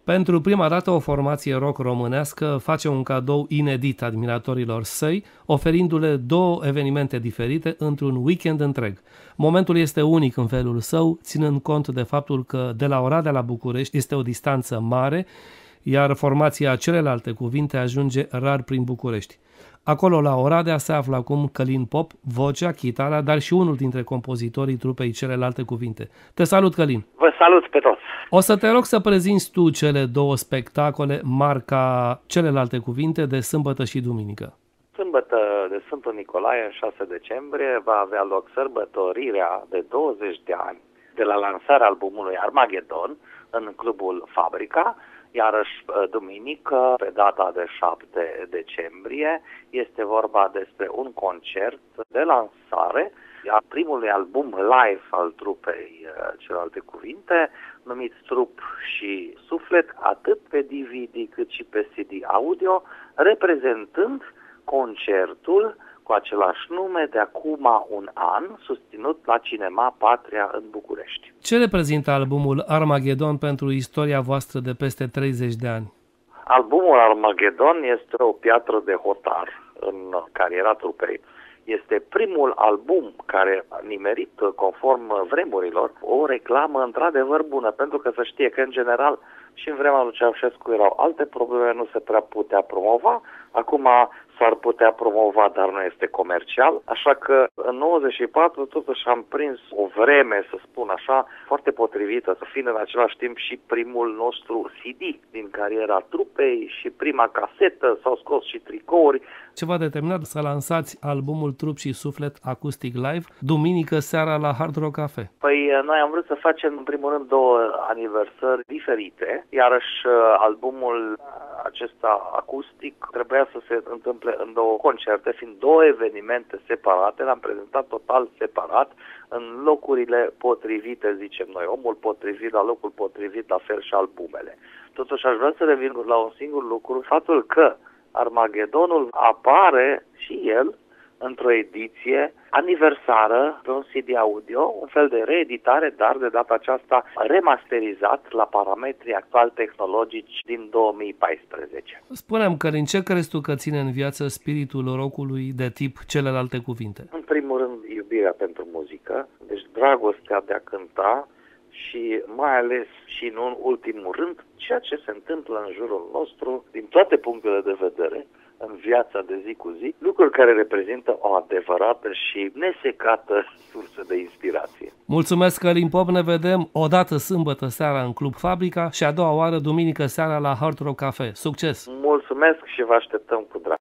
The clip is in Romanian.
Pentru prima dată, o formație rock românească face un cadou inedit admiratorilor săi, oferindu-le două evenimente diferite într-un weekend întreg. Momentul este unic în felul său, ținând cont de faptul că de la Oradea la București este o distanță mare, iar formația Celelalte Cuvinte ajunge rar prin București. Acolo, la Oradea, se află acum Călin Pop, vocea, chitara, dar și unul dintre compozitorii trupei Celelalte Cuvinte. Te salut, Călin! Vă salut pe toți! O să te rog să prezinți tu cele două spectacole, marca Celelalte Cuvinte, de sâmbătă și duminică. Sâmbătă de Sfântul Nicolae, 6 decembrie, va avea loc sărbătorirea de 20 de ani de la lansarea albumului Armageddon în clubul Fabrica. Iarăși, duminică, pe data de 7 decembrie, este vorba despre un concert de lansare a primului album live al trupei Celelalte Cuvinte, numit Trup și Suflet, atât pe DVD cât și pe CD audio, reprezentând concertul cu același nume de acum un an, susținut la Cinema Patria în București. Ce reprezintă albumul Armageddon pentru istoria voastră de peste 30 de ani? Albumul Armageddon este o piatră de hotar în cariera trupei. Este primul album care a nimerit, conform vremurilor, o reclamă într-adevăr bună, pentru că să știe că, în general, și în vremea lui Ceaușescu erau alte probleme, nu se prea putea promova. Acum s-ar putea promova, dar nu este comercial. Așa că în 94 totuși am prins o vreme, să spun așa, foarte potrivită, să fiind în același timp și primul nostru CD din cariera trupei și prima casetă, s-au scos și tricouri. Ce v-a determinat să lansați albumul Trup și Suflet Acoustic Live duminică seara la Hard Rock Cafe? Păi noi am vrut să facem în primul rând două aniversări diferite, iarăși albumul acesta acustic trebuia să se întâmple în două concerte, fiind două evenimente separate, l-am prezentat total separat, în locurile potrivite, zicem noi, omul potrivit la locul potrivit, la fel și albumele. Totuși aș vrea să revin la un singur lucru, faptul că Armageddonul apare și el într-o ediție aniversară pe un CD audio, un fel de reeditare, dar de data aceasta remasterizat la parametrii actual tehnologici din 2014. Spune-mi, Călin, ce crezi tu că ține în viață spiritul rockului de tip Celelalte Cuvinte? În primul rând, iubirea pentru muzică, deci dragostea de a cânta și mai ales și în ultimul rând, ceea ce se întâmplă în jurul nostru, din toate punctele de vedere, în viața de zi cu zi, lucruri care reprezintă o adevărată și nesecată sursă de inspirație. Mulțumesc, Călin Pop, ne vedem odată sâmbătă seara în Club Fabrica și a doua oară duminică seara la Hard Rock Cafe. Succes! Mulțumesc și vă așteptăm cu drag.